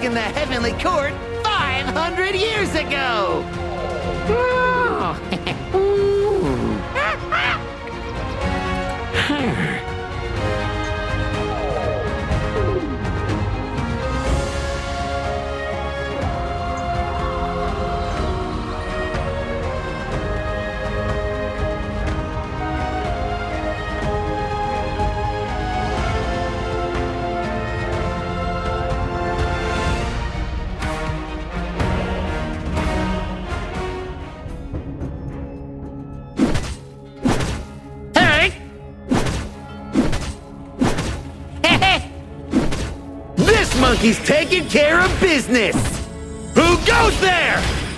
back in the heavenly court 500 years ago! Oh. This monkey's taking care of business! Who goes there?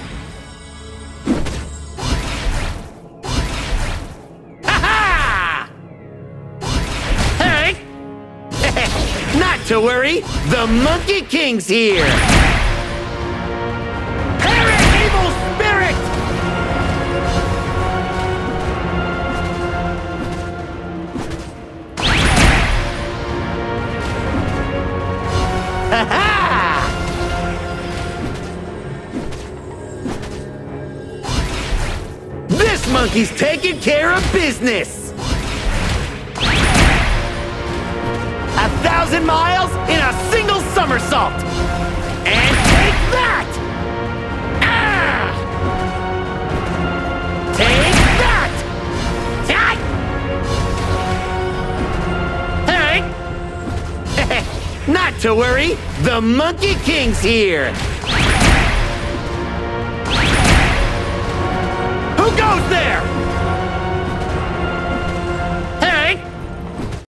Ha-ha! Hey! Not to worry, the Monkey King's here! Perish, evil spirit! This monkey's taking care of business! 1,000 miles in a single somersault! And take that! Ah! Take that! Hey! Not to worry, the Monkey King's here! Who goes